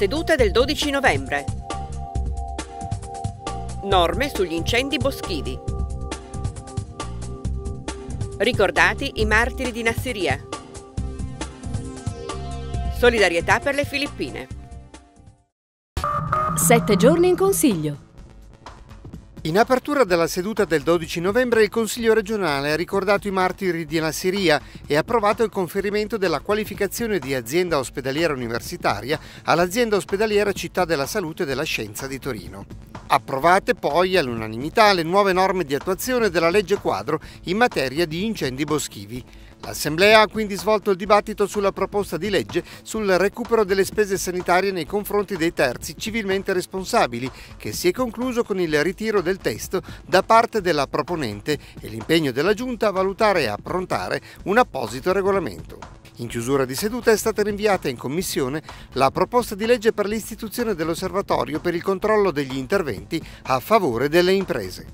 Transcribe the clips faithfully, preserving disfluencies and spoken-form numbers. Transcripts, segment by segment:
seduta del dodici novembre. Norme sugli incendi boschivi. Ricordati i martiri di Nassiriya. Solidarietà per le Filippine. Sette giorni in consiglio. In apertura della seduta del dodici novembre il Consiglio regionale ha ricordato i martiri di Nassiriya e ha approvato il conferimento della qualificazione di azienda ospedaliera universitaria all'azienda ospedaliera Città della Salute e della Scienza di Torino. Approvate poi all'unanimità le nuove norme di attuazione della legge quadro in materia di incendi boschivi. L'Assemblea ha quindi svolto il dibattito sulla proposta di legge sul recupero delle spese sanitarie nei confronti dei terzi civilmente responsabili, che si è concluso con il ritiro del testo da parte della proponente e l'impegno della Giunta a valutare e approntare un apposito regolamento. In chiusura di seduta è stata rinviata in Commissione la proposta di legge per l'istituzione dell'Osservatorio per il controllo degli interventi a favore delle imprese.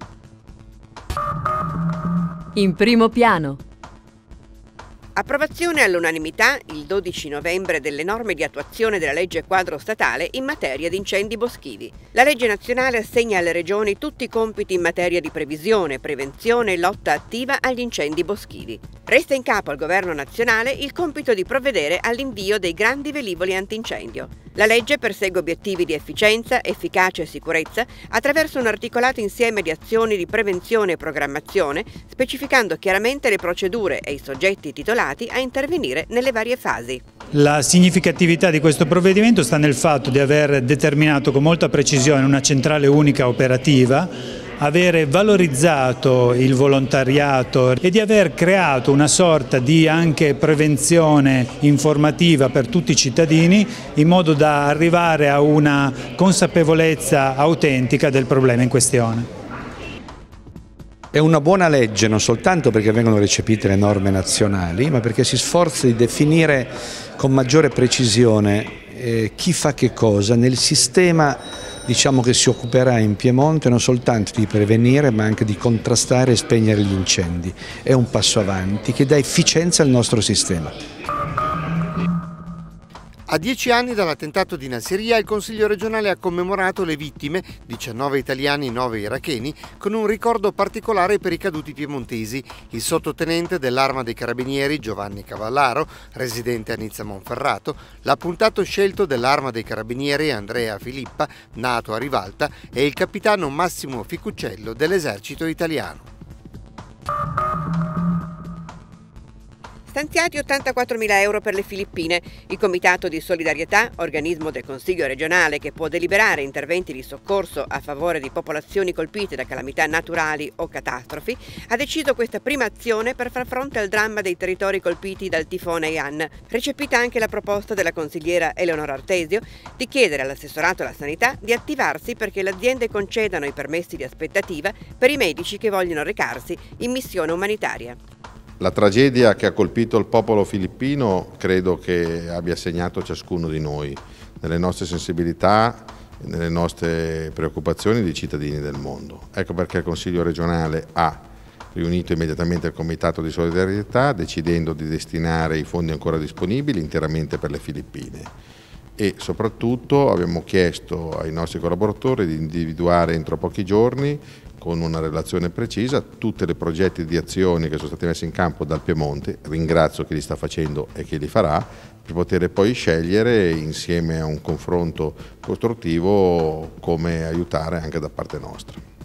In primo piano. Approvazione all'unanimità il dodici novembre delle norme di attuazione della legge quadro statale in materia di incendi boschivi. La legge nazionale assegna alle regioni tutti i compiti in materia di previsione, prevenzione e lotta attiva agli incendi boschivi. Resta in capo al governo nazionale il compito di provvedere all'invio dei grandi velivoli antincendio. La legge persegue obiettivi di efficienza, efficacia e sicurezza attraverso un articolato insieme di azioni di prevenzione e programmazione, specificando chiaramente le procedure e i soggetti titolati a intervenire nelle varie fasi. La significatività di questo provvedimento sta nel fatto di aver determinato con molta precisione una centrale unica operativa, avere valorizzato il volontariato e di aver creato una sorta di anche prevenzione informativa per tutti i cittadini in modo da arrivare a una consapevolezza autentica del problema in questione. È una buona legge non soltanto perché vengono recepite le norme nazionali, ma perché si sforza di definire con maggiore precisione eh, chi fa che cosa nel sistema, diciamo, che si occuperà in Piemonte non soltanto di prevenire ma anche di contrastare e spegnere gli incendi. È un passo avanti che dà efficienza al nostro sistema. A dieci anni dall'attentato di Nassiriya il Consiglio regionale ha commemorato le vittime, diciannove italiani e nove iracheni, con un ricordo particolare per i caduti piemontesi. Il sottotenente dell'Arma dei Carabinieri Giovanni Cavallaro, residente a Nizza Monferrato, l'appuntato scelto dell'Arma dei Carabinieri Andrea Filippa, nato a Rivalta, e il capitano Massimo Ficuccello dell'Esercito italiano. Stanziati ottantaquattromila euro per le Filippine. Il Comitato di Solidarietà, organismo del Consiglio regionale che può deliberare interventi di soccorso a favore di popolazioni colpite da calamità naturali o catastrofi, ha deciso questa prima azione per far fronte al dramma dei territori colpiti dal tifone Ian. Recepita anche la proposta della consigliera Eleonora Artesio di chiedere all'assessorato alla sanità di attivarsi perché le aziende concedano i permessi di aspettativa per i medici che vogliono recarsi in missione umanitaria. La tragedia che ha colpito il popolo filippino credo che abbia segnato ciascuno di noi, nelle nostre sensibilità e nelle nostre preoccupazioni di cittadini del mondo. Ecco perché il Consiglio regionale ha riunito immediatamente il Comitato di Solidarietà decidendo di destinare i fondi ancora disponibili interamente per le Filippine e soprattutto abbiamo chiesto ai nostri collaboratori di individuare entro pochi giorni con una relazione precisa tutti i progetti di azioni che sono stati messi in campo dal Piemonte, ringrazio chi li sta facendo e chi li farà, per poter poi scegliere insieme a un confronto costruttivo come aiutare anche da parte nostra.